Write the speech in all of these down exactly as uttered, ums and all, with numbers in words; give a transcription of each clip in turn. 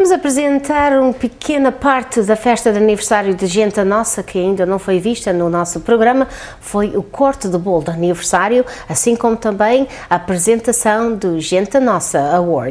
Vamos apresentar uma pequena parte da festa de aniversário de Gente Nossa, que ainda não foi vista no nosso programa. Foi o corte de bolo de aniversário, assim como também a apresentação do Gente Nossa Award.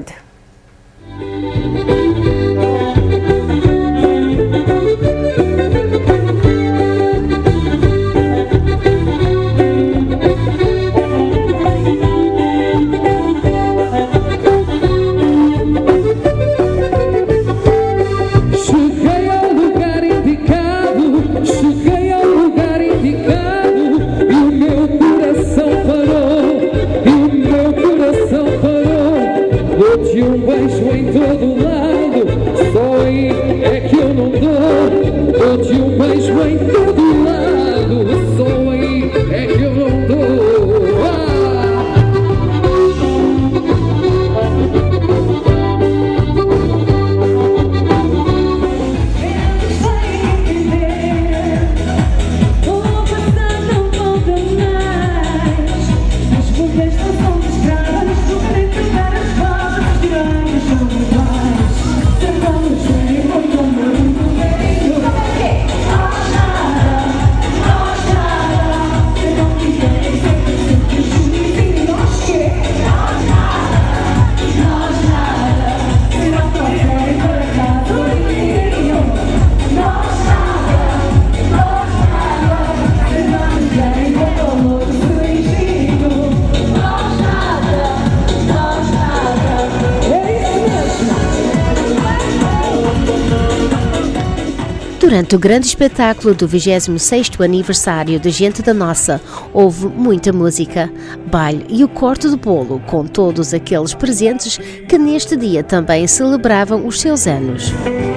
Durante o grande espetáculo do vigésimo sexto aniversário de Gente da Nossa, houve muita música, baile e o corte de bolo com todos aqueles presentes que neste dia também celebravam os seus anos.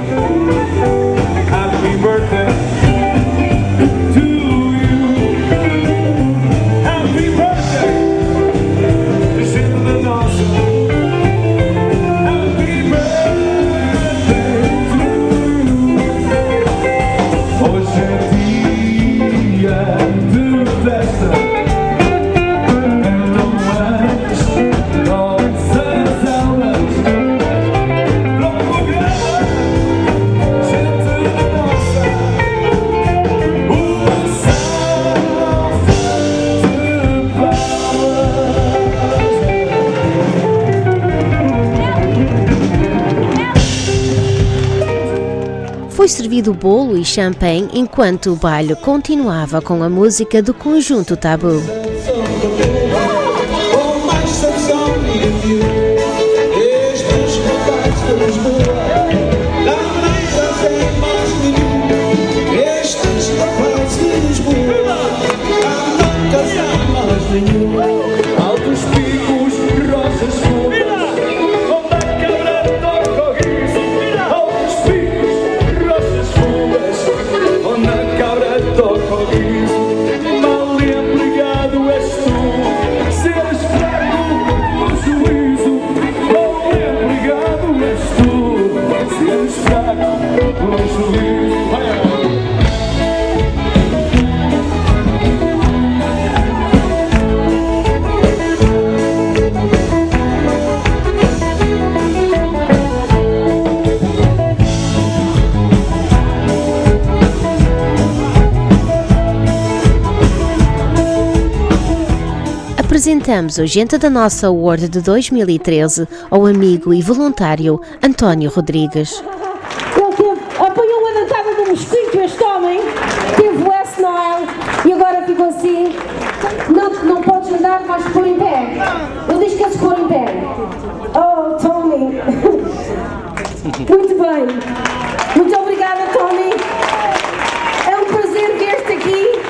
Happy birthday to you. Happy birthday, Gente da Nossa. Happy birthday to you. Hoje é dia de festa. Então antes nossas aulas para o programa Gente da Nossa. O salve de palmas. Foi servido bolo e champanhe enquanto o baile continuava com a música do conjunto Tabu. Com mais sanção e fio, estes rapazes de Lisboa, também fazem mais nenhum. Estes rapazes de Lisboa, não casam mais nenhum. Altos picos, rosas fumas, onde a cabra toca o guiso. Altos picos, rosas fumas, onde a cabra toca o guiso. Mal empregado és tu, seres fraco no juízo. Mal empregado és tu, seres fraco no juízo. Apresentamos o Gente da Nossa Award de dois mil e treze ao amigo e voluntário António Rodrigues. Ele teve, apanhou a dentada do mosquito, este homem, teve o S-Nile e agora ficou assim. Não, não podes andar, vais pôr em pé. Ele diz que é se pôr em pé. Oh, Tommy. Muito bem. Muito obrigada, Tommy. É um prazer ver-te aqui.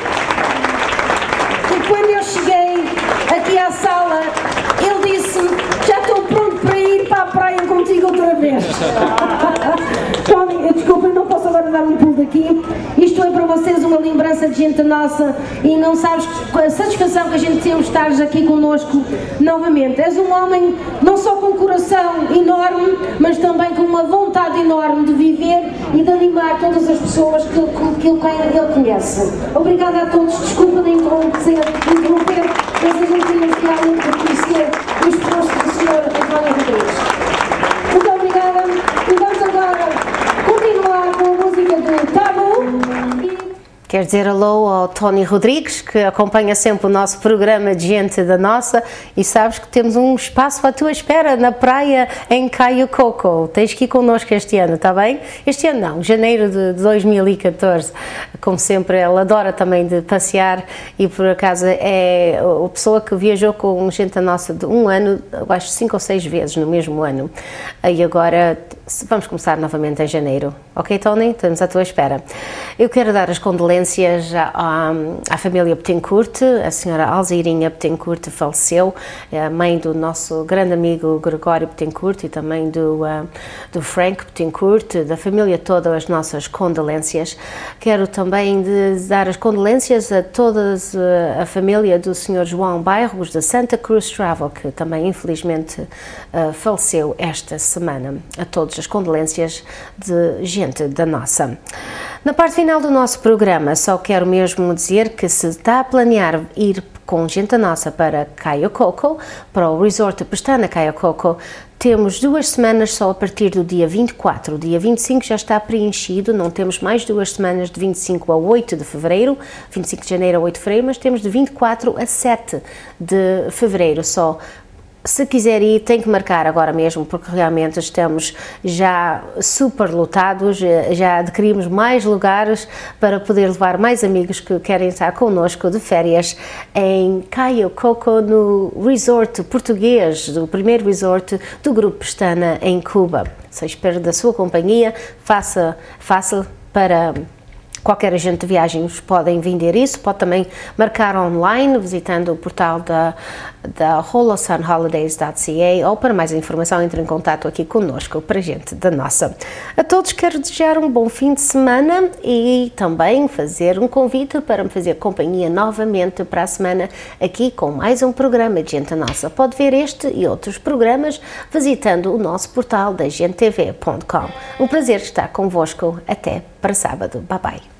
E quando eu cheguei aqui à sala, ele disse-me: já estou pronto para ir para a praia contigo outra vez. Tommy, desculpa, não posso agora dar um pulo daqui. Isto é para vocês uma lembrança de Gente Nossa e não sabes a satisfação que a gente tem de estares aqui connosco novamente. És um homem não só com um coração enorme, mas também com uma vontade enorme de viver e de animar todas as pessoas que, que, que ele conhece. Obrigada a todos, desculpa de interromper, mas a gente tem realmente de conhecer o esforço do senhor António Rodrigues. Muito obrigada e vamos agora Quer dizer alô ao Tony Rodrigues, que acompanha sempre o nosso programa de Gente da Nossa, e sabes que temos um espaço à tua espera na praia em Caio Coco. Tens que ir connosco este ano, está bem? Este ano não, janeiro de dois mil e catorze. Como sempre, ela adora também de passear e por acaso é a pessoa que viajou com Gente da Nossa de um ano, eu acho cinco ou seis vezes no mesmo ano. E agora vamos começar novamente em janeiro. Ok, Tony? Estamos à tua espera. Eu quero dar as condolências à, à família Betancourt. A senhora Alzeirinha Betancourt faleceu, é a mãe do nosso grande amigo Gregório Betancourt e também do, uh, do Frank Betancourt, da família toda, as nossas condolências. Quero também de dar as condolências a toda uh, a família do senhor João Bairros, da Santa Cruz Travel, que também infelizmente uh, faleceu esta semana. A todos as condolências de Gente da Nossa. Na parte final do nosso programa, só quero mesmo dizer que se está a planear ir com Gente da Nossa para Caio Coco, para o Resort Pestana Caio Coco, temos duas semanas só a partir do dia vinte e quatro. O dia vinte e cinco já está preenchido, não temos mais duas semanas de vinte e cinco a oito de fevereiro, vinte e cinco de janeiro a oito de fevereiro, mas temos de vinte e quatro a sete de fevereiro só. Se quiser ir, tem que marcar agora mesmo, porque realmente estamos já super lotados, já adquirimos mais lugares para poder levar mais amigos que querem estar connosco de férias em Caio Coco, no resort português, do primeiro resort do Grupo Pestana em Cuba. Só espero da sua companhia, faça fácil para... Qualquer agente de viagens podem vender isso, pode também marcar online visitando o portal da, da holosun holidays ponto c a ou para mais informação entre em contato aqui conosco para Gente da Nossa. A todos quero desejar um bom fim de semana e também fazer um convite para me fazer companhia novamente para a semana aqui com mais um programa de Gente da Nossa. Pode ver este e outros programas visitando o nosso portal da gente t v ponto com. Um prazer estar convosco. Até para sábado. Bye bye.